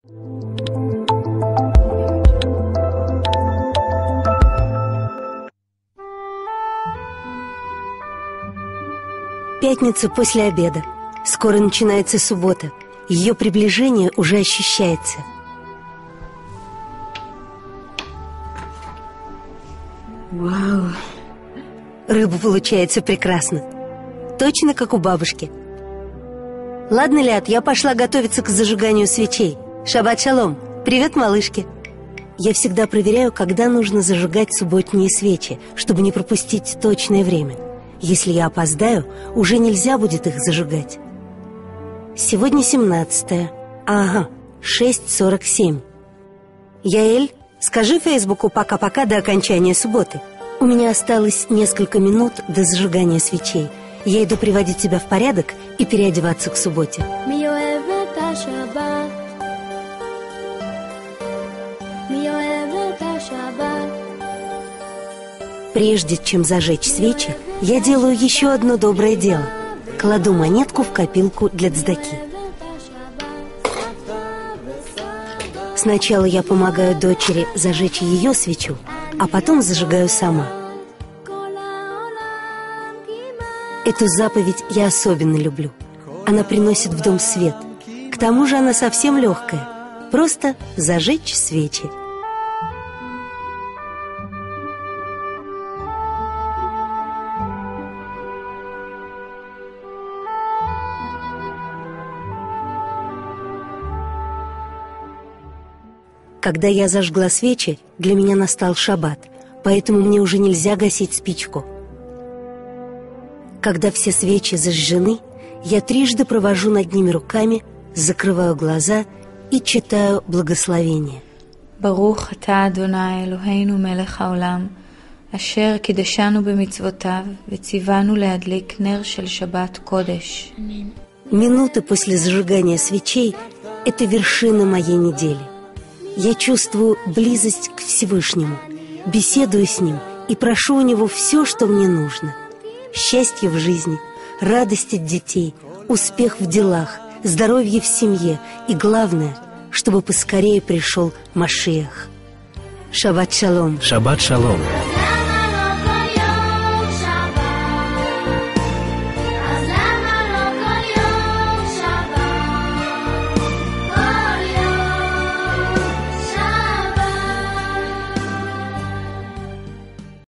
Пятница после обеда. Скоро начинается суббота. Ее приближение уже ощущается. Вау! Рыба получается прекрасно. Точно как у бабушки. Ладно, Лят, я пошла готовиться к зажиганию свечей. Шаббат шалом. Привет, малышки. Я всегда проверяю, когда нужно зажигать субботние свечи, чтобы не пропустить точное время. Если я опоздаю, уже нельзя будет их зажигать. Сегодня 17-е. Ага, 6:47. Яэль, скажи Фейсбуку пока-пока до окончания субботы. У меня осталось несколько минут до зажигания свечей. Я иду приводить себя в порядок и переодеваться к субботе. Прежде чем зажечь свечи, я делаю еще одно доброе дело. Кладу монетку в копилку для цдаки. Сначала я помогаю дочери зажечь ее свечу, а потом зажигаю сама. Эту заповедь я особенно люблю. Она приносит в дом свет. К тому же она совсем легкая. Просто зажечь свечи. Когда я зажгла свечи, для меня настал шаббат, поэтому мне уже нельзя гасить спичку. Когда все свечи зажжены, я трижды провожу над ними руками, закрываю глаза и читаю благословение. Барух ата Адонай Элохейну мелech haolam, asher kidashanu b'mitzvotav v'tzivanu leadlik ner shel Shabbat Kodesh. Минуты после зажигания свечей – это вершина моей недели. Я чувствую близость к Всевышнему, беседую с Ним и прошу у Него все, что мне нужно. Счастье в жизни, радость от детей, успех в делах, здоровье в семье и, главное, чтобы поскорее пришел Машиах. Шаббат шалом. Шаббат шалом.